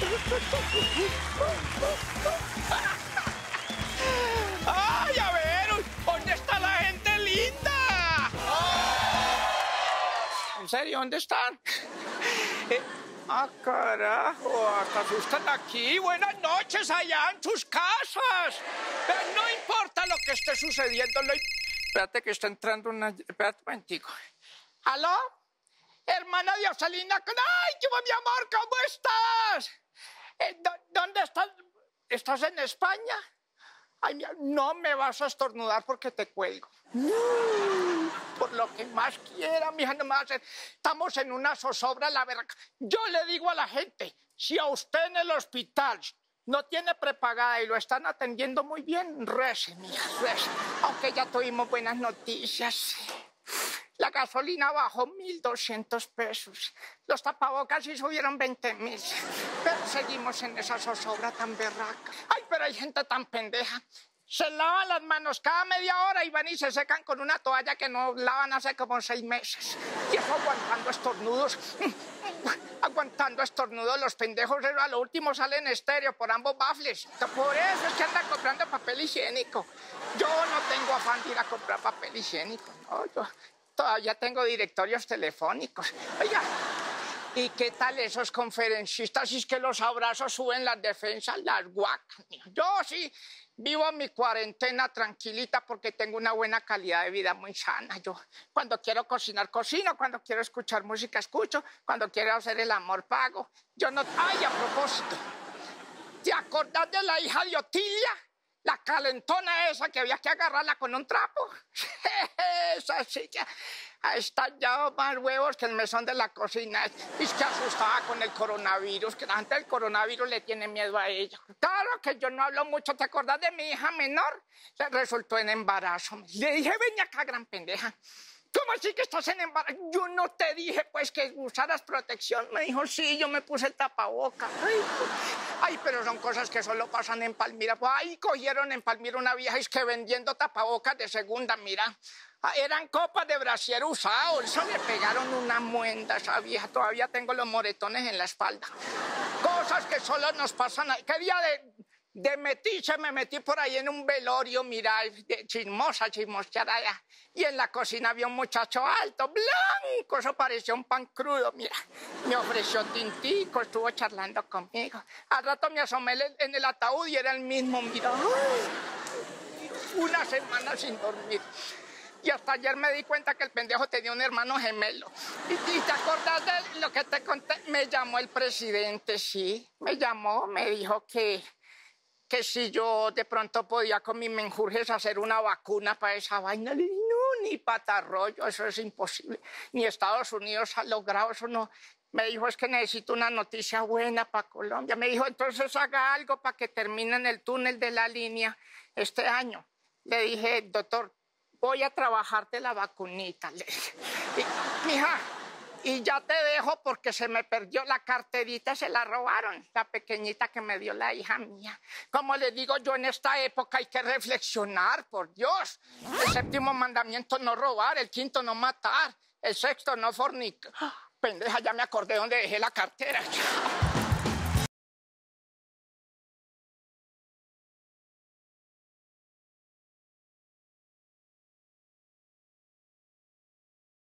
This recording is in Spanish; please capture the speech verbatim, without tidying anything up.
¡Ay, a ver! ¿Dónde está la gente linda? ¿En serio? ¿Dónde están? Eh, ¡Ah, carajo! Hasta asustan aquí. Buenas noches allá en tus casas. Pero no importa lo que esté sucediendo. Lo... Espérate que está entrando una... Espérate un momentico. ¿Aló? Hermana Dioselina. ¡Ay, qué mi amor! ¿Cómo estás? Eh, ¿Dónde estás? ¿Estás en España? Ay, no me vas a estornudar porque te cuelgo. No, por lo que más quiera, mija, no me va a hacer. Estamos en una zozobra, la verdad. Yo le digo a la gente, si a usted en el hospital no tiene prepagada y lo están atendiendo muy bien, rece, mija, rece. Aunque ya tuvimos buenas noticias. La gasolina bajó mil doscientos pesos. Los tapabocas sí subieron veinte mil. Pero seguimos en esa zozobra tan berraca. Ay, pero hay gente tan pendeja. Se lavan las manos cada media hora y van y se secan con una toalla que no lavan hace como seis meses. Y eso aguantando estornudos. Aguantando estornudos, los pendejos a lo último salen estéreo por ambos bafles. Por eso es que andan comprando papel higiénico. Yo no tengo afán de ir a comprar papel higiénico, no, yo... Todavía tengo directorios telefónicos. Oiga, ¿y qué tal esos conferencistas? Si es que los abrazos suben las defensas, las guacas. Yo sí vivo mi cuarentena tranquilita porque tengo una buena calidad de vida muy sana. Yo cuando quiero cocinar, cocino. Cuando quiero escuchar música, escucho. Cuando quiero hacer el amor, pago. Yo no... Ay, a propósito, ¿te acordás de la hija de Otilia? La calentona esa que había que agarrarla con un trapo. Esa sí que ha estallado más huevos que el mesón de la cocina. Es que asustaba con el coronavirus, que la gente del coronavirus le tiene miedo a ella. Claro que yo no hablo mucho. ¿Te acordás de mi hija menor? Se resultó en embarazo. Le dije, ven acá, gran pendeja. ¿Cómo así que estás en embarazo? Yo no te dije, pues, que usaras protección. Me dijo, sí, yo me puse el tapaboca. Ay, ay, pero son cosas que solo pasan en Palmira. Pues ahí cogieron en Palmira una vieja y es que vendiendo tapabocas de segunda, mira. Eran copas de brasier usados. Eso le pegaron una muenda a esa vieja. Todavía tengo los moretones en la espalda. Cosas que solo nos pasan ahí. ¿Qué día de...? De metiche me metí por ahí en un velorio, mira, de chismosa, chismoseada. Y en la cocina había un muchacho alto, blanco, eso parecía un pan crudo, mira. Me ofreció tintico, estuvo charlando conmigo. Al rato me asomé en el ataúd y era el mismo, mira. Una semana sin dormir. Y hasta ayer me di cuenta que el pendejo tenía un hermano gemelo. ¿Y, y te acordás de lo que te conté? Me llamó el presidente, sí. Me llamó, me dijo que... que si yo de pronto podía con mis menjurjes hacer una vacuna para esa vaina. Le dije, no, ni patarroyo, eso es imposible. Ni Estados Unidos ha logrado eso, no. Me dijo, es que necesito una noticia buena para Colombia. Me dijo, entonces haga algo para que terminen el túnel de la línea este año. Le dije, doctor, voy a trabajarte la vacunita. Le dije, y, mija, y ya te dejo porque se me perdió la carterita, se la robaron, la pequeñita que me dio la hija mía. Como le digo yo, en esta época hay que reflexionar, por Dios. El séptimo mandamiento, no robar. El quinto, no matar. El sexto, no fornicar. Pendeja, ya me acordé dónde dejé la cartera.